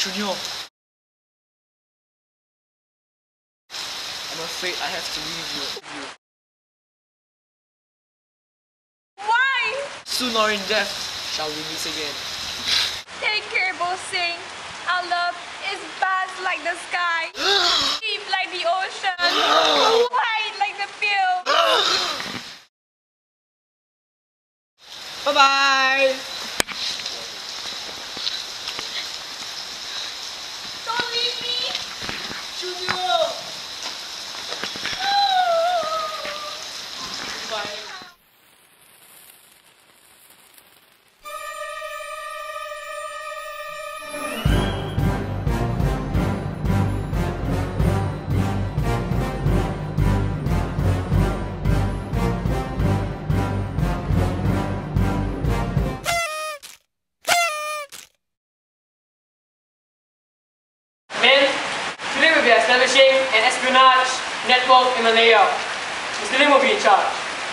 Junior, I'm afraid I have to leave you. Why? Soon or in death shall we meet again. Take care, Bo Seng. Our love is vast like the sky, deep like the ocean, wide like the field. Bye-bye! Don't leave me! Junior! Bye. Men, today we'll be establishing an espionage network in Malaya. Mr. Lim will be in charge.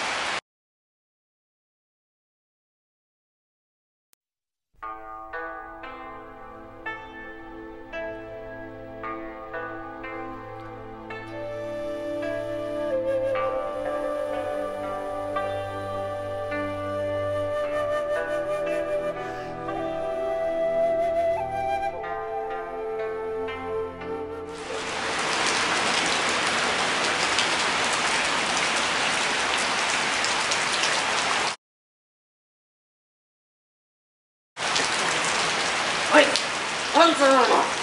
Wait! Panther!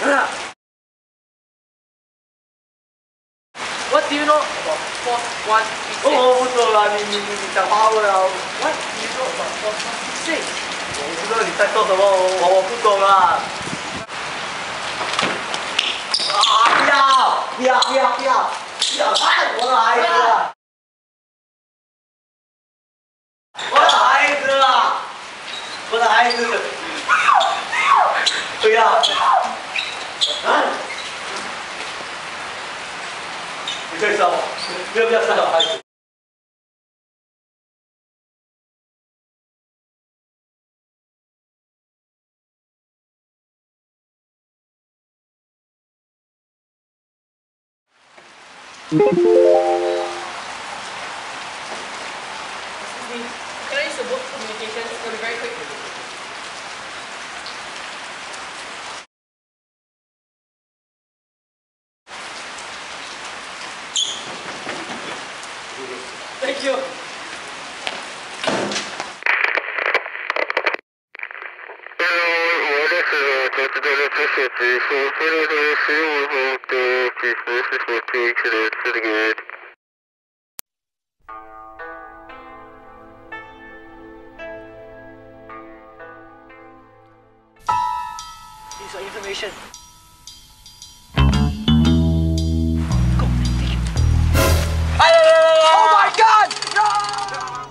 What do you know about Force 136? 我不懂啦，你讲华文啊？ What do you know about Force 136? 我不知道你在说什么，我不懂啊！不要害我的孩子啊！我的孩子啊！我的孩子！不要！你可以杀我，不要杀我孩子。 Excuse me, can I use the book communications? It'll be very quick. Thank you. Here's your information. Oh my God! No!